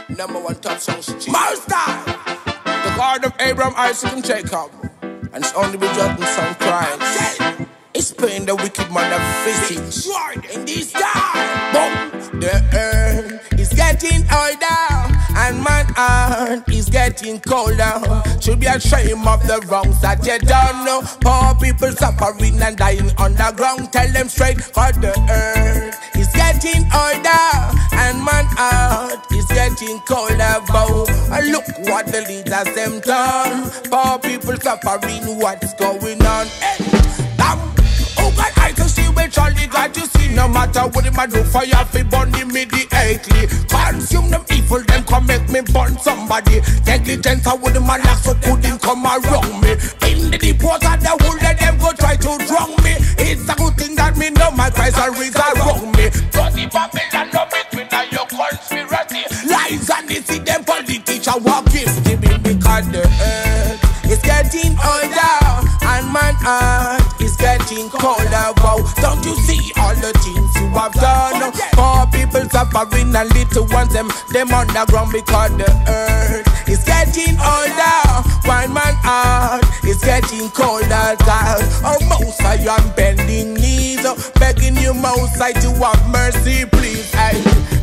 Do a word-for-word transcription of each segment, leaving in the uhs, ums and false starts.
Number one top songs. Master! The God of Abraham, Isaac, and Jacob. And it's only begotten son Christ. It's paying the wicked man of physics. In this time, boom, the earth is getting older, and man heart is getting colder. Should be ashamed of the wrongs that you don't know. Poor people suffering and dying underground. Tell them straight, cause the earth is getting older, and man heart is getting colder. Bow, and look what the leaders them done. Poor people suffering, what's going on? Hey, damn. Oh God, I can see where Charlie got to see. No matter what him I do for you, fi burn immediately. Consume them evil, then come make me burn somebody. Negligence, I wouldn't man like so couldn't come around me. In the deep water, the whole of them go try to drown me. It's a good thing that me know my Christ is around me. Bloody Babylon, no between now your conspiracy. Lies and deceit, them politicians walk in. Because the earth is getting older, and man heart is getting colder. Wow, don't you see all the things you have done? Poor people suffering and little ones them them underground because the earth is getting older, while man heart is getting colder. God, oh most I am bending knees, begging you most I to have mercy, please. Hey,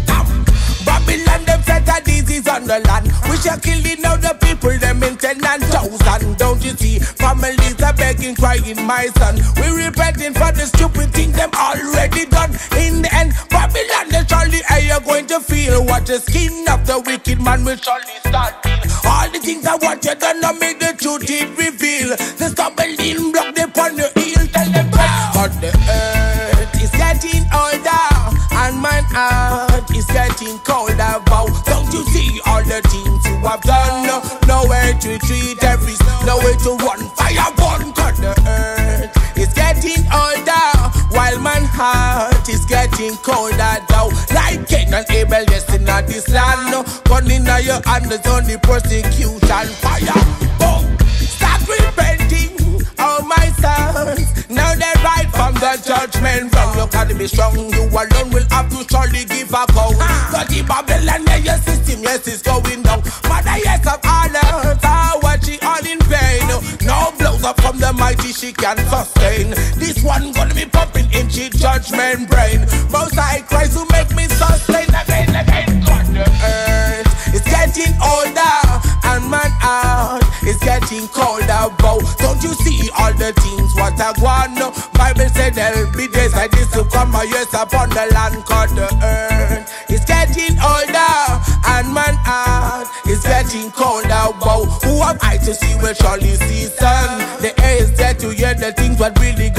Babylon, them set a disease on the land. We shall killing out the people, them in ten and thousand. Don't you see? Families are begging, crying, my son. We repenting for the stupid thing them already done. In the end, Babylon, they surely are you going to feel what the skin of the wicked man will surely start feel. All the things I want you done, not make the truth it reveal. The stumbling block they upon your heel, tell them back. But the earth is getting older, and man heart is getting colder. Bow, don't you see all the things you have done? No, nowhere to retreat, there is nowhere to run. Fire burn, cause the earth is getting older, while man heart is getting colder. Though, like Cain and Abel, yes, in this land, no, gun in your hand is only persecution. Fire, boom, start repenting, oh my sons. Now they ride from the judgment wrong. You gotta be strong, you alone will have to surely give a call. So the Babylon, yeah, your system, yes, is going down. Mother, yes, of honor, I watch it all in vain. No blows up from the mighty, she can sustain. This one gonna be pumping in she judgment brain. Most high Christ who make me sustain again, again. God, the earth is getting older, and man out is getting colder. Bow, don't you see all the things what I want? No, Bible said there'll be days like this to come, my years upon the land. Cause the earth is getting older, and man out is getting colder. Wow, who am I to see where surely season? The air is there to hear the things what really